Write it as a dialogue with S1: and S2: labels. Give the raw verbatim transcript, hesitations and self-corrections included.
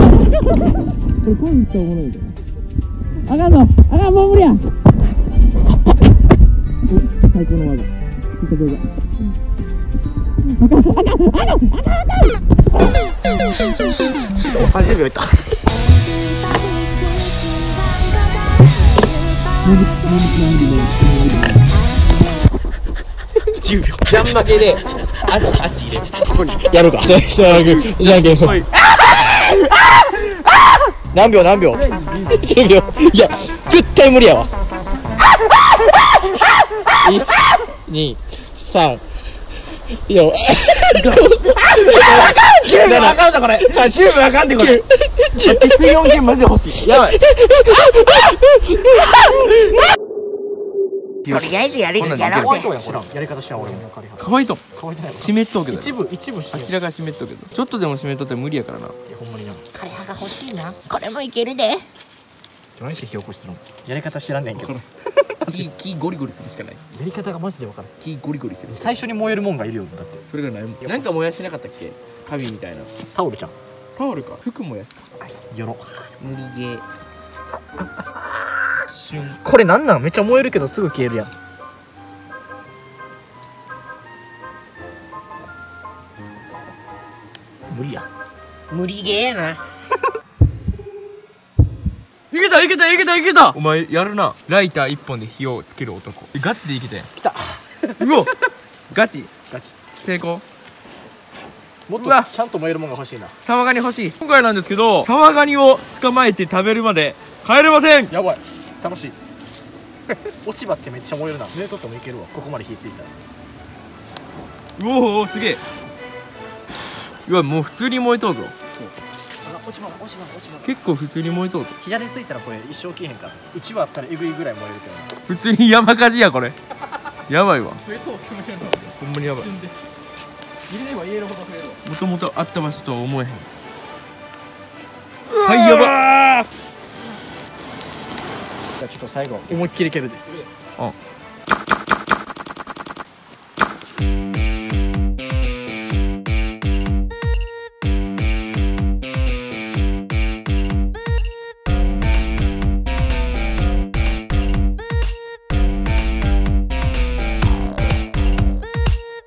S1: れこういう人おもろいで。あかんぞ、あかん、もう無理や。最高の技。見てください。あかん、あかん、あかん、あかん、あかん。 さんじゅうびょういった。じゅうびょう。
S2: ジャン負けで足足入れる。ここに
S1: やるか。じゃじゃんけんじゃんけんぽい。何秒何秒？じゅうびょう。いや絶対無理やわ。いち、に、さん、よん、
S2: じゅうびょうあかんだこれ。じゅうびょうあかんでこれ。水温計マジで欲しい。やばい。
S3: とりあえずやるやろうぜ。
S1: やり方知らん俺も。
S2: 乾いとん。
S1: 乾いてないわ。
S2: 湿っとうけど。
S1: 一部一部し
S2: 明らかに湿っとうけど。ちょっとでも湿っとって無理やからな。
S1: ほんまにな。
S3: 枯葉が欲しいな。これもいけるで。
S1: 何して火起こしするの？やり方知らんねんけど。
S2: 木木ゴリゴリするしかない。
S1: やり方がマジで分からん。
S2: 木ゴリゴリする。
S1: 最初に燃えるもんがいるよだって。
S2: それがないもん。なんか燃やしてなかったっけ？紙みたいな。
S1: タオルちゃん。
S2: タオルか。服燃やすか。
S1: よろ。
S2: 無理ゲー。旬。
S1: これなんなん？めっちゃ燃えるけどすぐ消えるやん。無理や。
S3: 無理ゲーやな。
S2: いけたいけたいけたいけた。お前やるな。ライター一本で火をつける男。ガチでいけたやん。
S1: 来た。
S2: うお。ガチ。
S1: ガチ。
S2: 成功。
S1: もっと
S2: うわ
S1: ちゃんと燃えるもんが欲しいな。
S2: サワガニ欲しい。今回なんですけど、サワガニを捕まえて食べるまで帰れません。
S1: やばい。楽しい。落ち葉ってめっちゃ燃えるな。冷凍ともいけるわ。ここまで火ついたら。
S2: うおおすげえ。うわもう普通に燃えとうぞ。
S1: あ、落ち葉落ち葉落ち葉。
S2: 結構普通に燃えとうぞ。
S1: 左についたらこれ一生消えへんから。うちわあったらえぐいぐらい燃えるけどな。
S2: 普通に山火事やこれ。やばいわ。
S1: 増えとう止めるの。
S2: ほんまにやばい。
S1: 入れれば入れるほど増えるわ。
S2: もともとあった場所とは思えへん。はいやば。
S1: じゃあちょっと最後思いっきり蹴るで。
S2: あ。